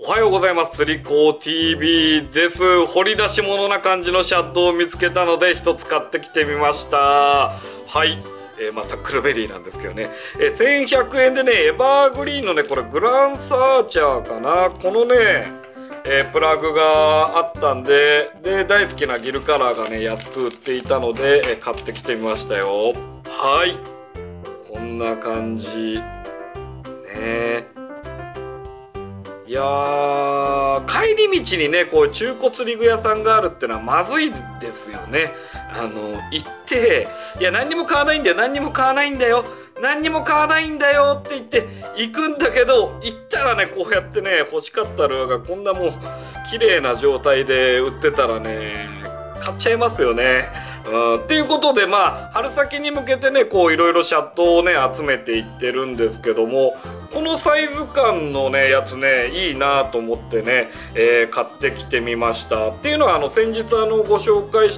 おはようございます。釣り子 TV です。掘り出し物な感じのシャッドを見つけたので一つ買ってきてみました。はい。タックルベリーなんですけどね。1100円でね、エバーグリーンのね、これグランサーチャーかな。このね、プラグがあったんで、大好きなギルカラーがね、安く売っていたので、買ってきてみましたよ。はい。こんな感じ。ね。いやー、帰り道にね、こう中古釣り具屋さんがあるってのはまずいですよね。行って、いや、何にも買わないんだよ、何にも買わないんだよ、何にも買わないんだよって言って行くんだけど、行ったらね、こうやってね、欲しかったルアーがこんなもう綺麗な状態で売ってたらね、買っちゃいますよね。っていうことで、春先に向けてね、こういろいろシャッドをね、集めていってるんですけども、このサイズ感のね、やつね、いいなと思ってね、買ってきてみました。っていうのは、先日ご紹介した、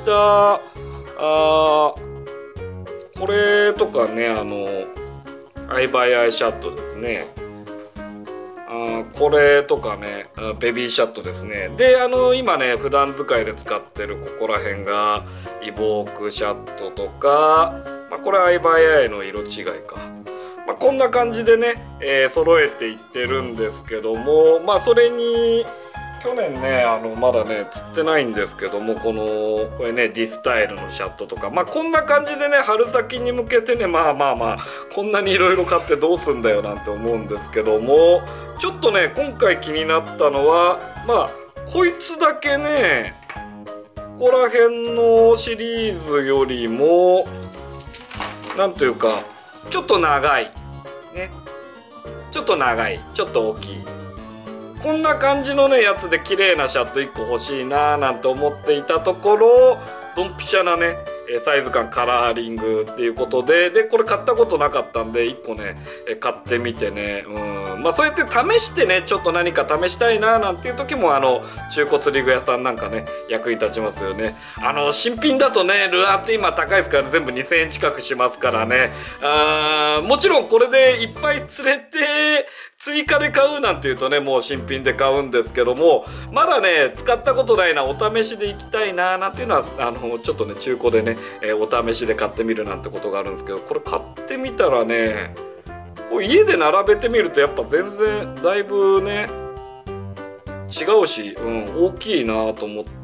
これとかね、アイバイアイシャッドですね。これとかね、ベビーシャットですね。で、今ね、普段使いで使ってるここら辺が、イボークシャットとか、これアイバイアイの色違いか。こんな感じでね、揃えていってるんですけども、それに、去年ね、まだね、釣ってないんですけども、これね、ディスタイルのシャットとか、こんな感じでね、春先に向けてね、こんなにいろいろ買ってどうすんだよなんて思うんですけども、ちょっとね、今回気になったのは、こいつだけね、ここら辺のシリーズよりも、なんというか、ちょっと長い。ね。ちょっと長い。ちょっと大きい。こんな感じのね、やつで綺麗なシャット1個欲しいなーなんて思っていたところ、ドンピシャなね、サイズ感カラーリングっていうことで、これ買ったことなかったんで、1個ね、買ってみてね、そうやって試してね、ちょっと何か試したいななんていう時も、中古釣り具屋さんなんかね、役に立ちますよね。新品だとね、ルアーって今高いですから、全部2000円近くしますからね。もちろんこれでいっぱい釣れて、追加で買うなんていうとね、もう新品で買うんですけども、まだね、使ったことないな、お試しで行きたいななんていうのは、ちょっとね、中古でね、お試しで買ってみるなんてことがあるんですけど、これ買ってみたらね、こう家で並べてみるとやっぱ全然だいぶね、違うし、大きいなと思って、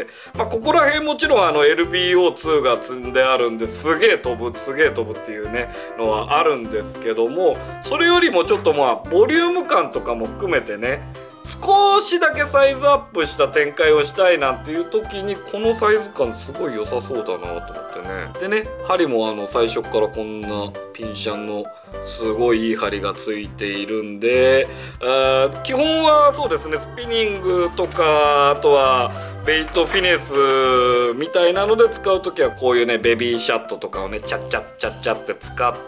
ここら辺もちろんLBO2 が積んであるんで、すげえ飛ぶっていうね、のはあるんですけども、それよりもちょっとボリューム感とかも含めてね、少しだけサイズアップした展開をしたいなんていう時に、このサイズ感すごい良さそうだなと思ってね。でね、針も最初からこんなピンシャンのすごいいい針がついているんで、基本はそうですね、スピニングとか、あとはベイトフィネスみたいなので使う時はこういうね、ベビーシャットとかをね、チャッチャッチャッチャって使って、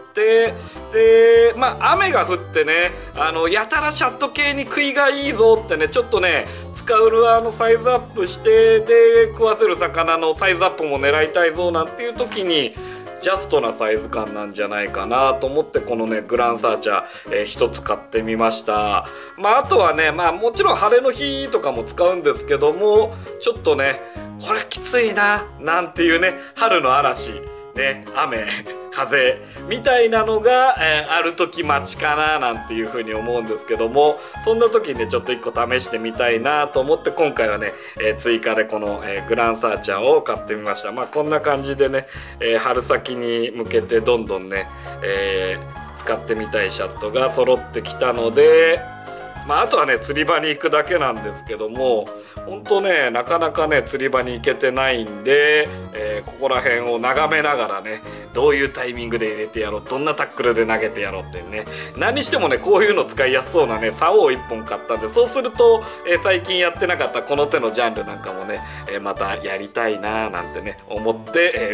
で、雨が降ってね、やたらシャット系に食いがいいぞってね、ちょっとね、使うルアーのサイズアップして、で、食わせる魚のサイズアップも狙いたいぞなんていう時に、ジャストなサイズ感なんじゃないかなと思って、このね、グランサーチャー、一つ買ってみました。あとはね、もちろん晴れの日とかも使うんですけども、ちょっとね、これきついな、なんていうね、春の嵐、ね、雨、風みたいなのが、ある時待ちかななんていうふうに思うんですけども、そんな時にね、ちょっと一個試してみたいなと思って、今回はね、追加でこの、グランサーチャーを買ってみました。こんな感じでね、春先に向けてどんどんね、使ってみたいシャットが揃ってきたので、あとはね、釣り場に行くだけなんですけども、ほんとね、なかなかね、釣り場に行けてないんで、ここら辺を眺めながらね、どういうタイミングで入れてやろう、どんなタックルで投げてやろうってね、何してもね、こういうの使いやすそうなね、竿を1本買ったんで、そうすると、最近やってなかったこの手のジャンルなんかもね、またやりたいなーなんてね、思って、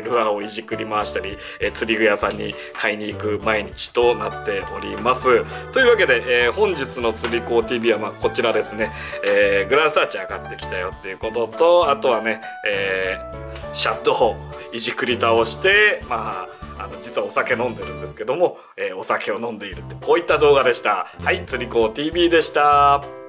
ルアーをいじくり回したり、釣り具屋さんに買いに行く毎日となっております。というわけで、本日の釣り子 TV はこちらですね、グランサーチャー買ってきたよっていうことと、あとはね、シャッドをいじくり倒して、実はお酒飲んでるんですけども、お酒を飲んでいるって、こういった動画でした。はい、釣り子 TV でした。